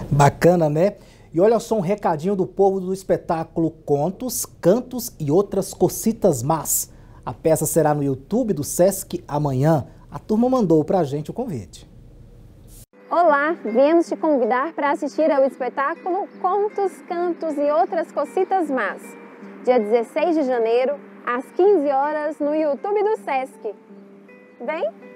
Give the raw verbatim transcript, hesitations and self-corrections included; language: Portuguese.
Bacana, né? E olha só um recadinho do povo do espetáculo Contos, Cantos e Outras Cocitas Más. A peça será no YouTube do Sesc amanhã. A turma mandou pra gente o convite. Olá, viemos te convidar para assistir ao espetáculo Contos, Cantos e Outras Cocitas Más, dia dezesseis de janeiro, às quinze horas, no YouTube do Sesc. Vem!